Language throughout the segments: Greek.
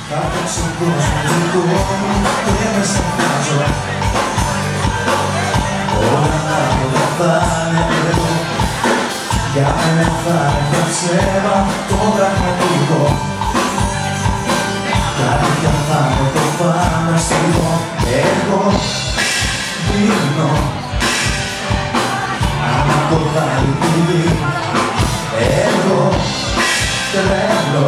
Κάποιος στον κόσμο δικό μου και με σταθάζω. Όλα θα είναι εδώ. Για μένα θα είναι ψέμα το πραγματικό. Κάποια θα είναι το φανταστικό. Εγώ δίνω άμα το βάλει πουλί. Εγώ τρέλω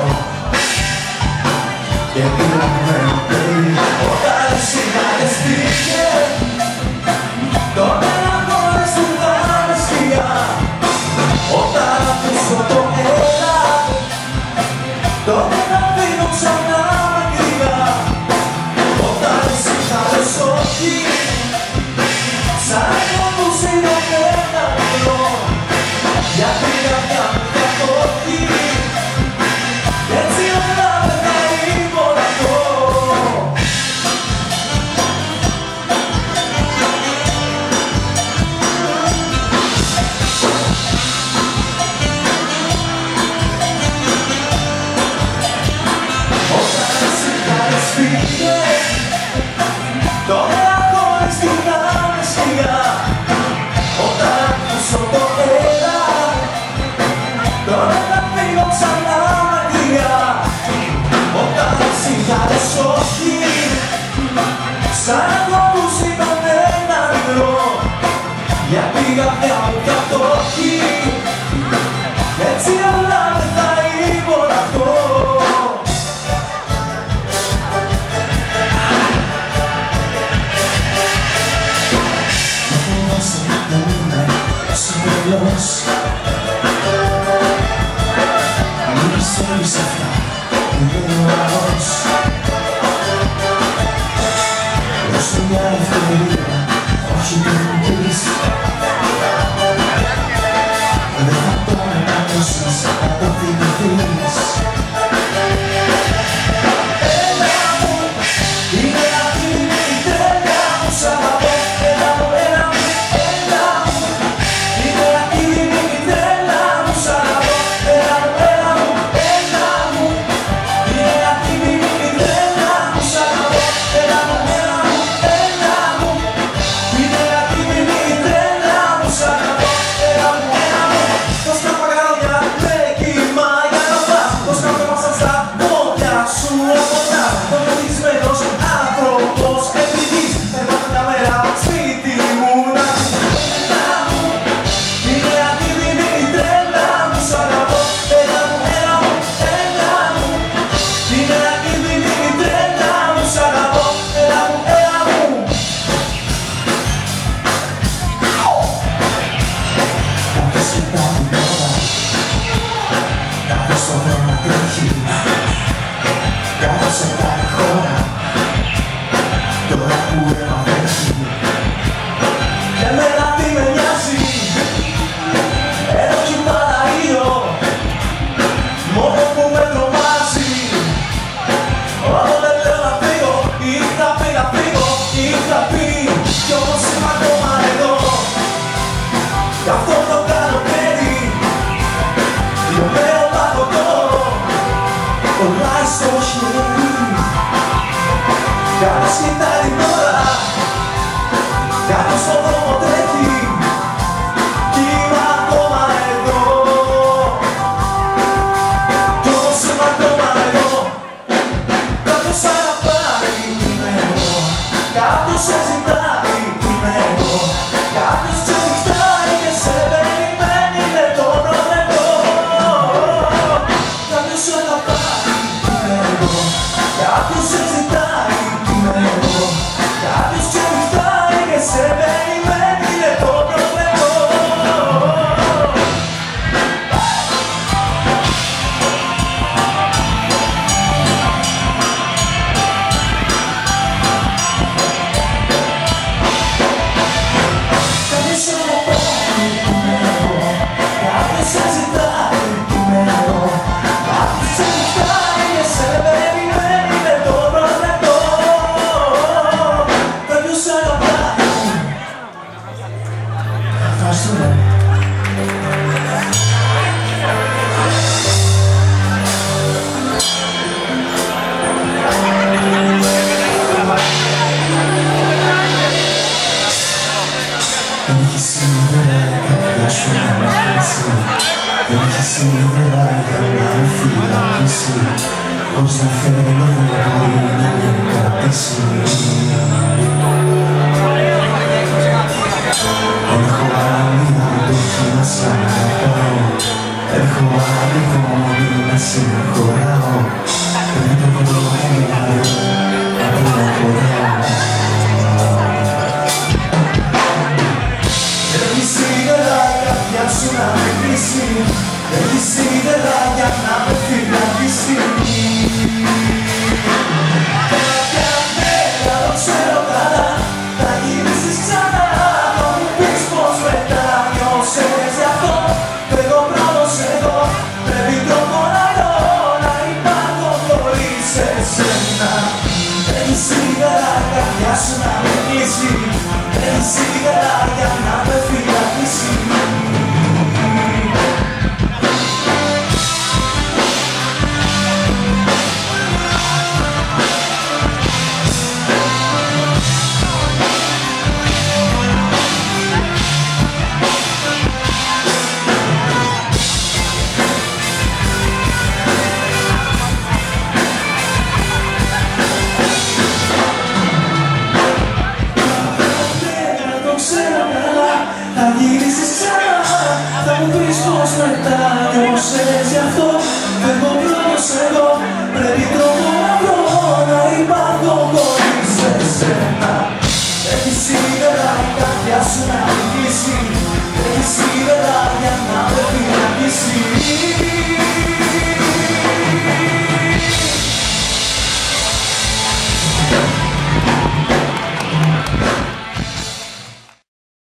και πειραγμένο παιδί. Όταν εσύ χαλεστήκε τότε να χωρίς του πάνε σκιά. Όταν ακούσω το έλα τότε να φύγω ξανά μακριά. Όταν εσύ χαλες όχι σαν να μου συνοδένα μιλώ. Γιατί η καρδιά μου καθόχει έτσι όλα με θα υπολαθώ. Όταν εσύ χάρες φύγε τότε χωρίς την άνε σκιά. Όταν ακούσω το έλα τώρα θα φύγω ξανά μακριά. Όταν εσύ χάρες όχι σαν να το ακούσει τον ένα μικρό. Γιατί η καρδιά μου κατόχει έτσι όλα δεν θα υπολαθώ. Φοβάσαι να είμαι συμπελός. Μην πιστεύεις αυτά που λέει ο λαός. Δώσε μια ευκαιρία, όχι την πεις. Δεν θα πάρει να νιώσεις, να το θυμηθείς. Έλα μου, είναι αυτή η τρέλα μου, σ' αγαπώ. Έλα μου, έλα μου, έλα μου, είναι αυτή η τρέλα μου, σ' αγαπώ. Έλα μου, έλα μου, έλα μου, είναι αυτή η τρέλα μου, σ' αγαπώ. Έλα μου, έλα μου, έλα μου, είναι αυτή η τρέλα μου, σ' αγαπώ. Έλα μου, έλα μου, πως τα παγαρόνια με κοιμάει για να πας. Πως κάτω μέσα στα πόδια σου αποτάς. Ο μεθυσμένος άνθρωπος επιδείς. Περπάτα μια μέρα σπίτι μου να δεις. Έλα μου, είναι αυτή η τρέλα μου, σ' αγαπώ. Έλα μου, έλα μου, έλα μου, είναι αυτή η τρέλα μου, σ' αγαπώ. Έλα μου, έλα μου. Κάποιος κοιτάει την ώρα, κάποιος στον δρόμο τρέχει, κάποιος σε κάνει χώρα, τώρα που επανέρχει. Εμένα τι με νοιάζει, έχω πάντα ήλιο, μόνο που με τρομάζει. Όποτε λέω να φύγω, είχα πει να φύγω, είχα πει κι όμως είμαι ακόμα εδώ. Γι' αυτό το καλοκαίρι λιωμένο παγωτό κολλάει στο χέρι. Κάποιος κοιτάει την ώρα, κάποιος στον δρόμο τρέχει κι είμαι ακόμα εδώ. Κι όμως είμαι ακόμα εδώ. Κάποιος αγαπάει, είμαι εγώ. Κάποιος σε ζητάει, είμαι εγώ. Κάποιος ξεχνάει και σε περιμένει λεπτόνο λεπτό. Κάποιος σε αγαπάει, είμαι εγώ. Κάποιος σε ζητάει, είμαι εγώ. Κάποιος ξεχνάει και σε περιμένει. Πως να θέλω δεν μπορεί να με κρατήσει. Έχω άλλη αντοχή να σ' αγαπάω. Έχω άλλη φωνή να σε χωράω. Δεν το βρω άλλο, απλά να χωράω. Έχεις ήθελα η καρδιά σου να με κλείσει. Έχεις ήθελα για να με φυλακίσει. Κάποια μέρα το ξέρω καλά, θα γυρίσεις ξανά. Θα μου πεις πως μετά νιώσες γι' αυτό. Εγώ πρώτος εδώ, πρέπει τρόπο να δω να υπάρχω χωρίς εσένα. Έχεις ήθελα η καρδιά σου να με κλείσει. Έχεις ήθελα για να με φυλακίσει.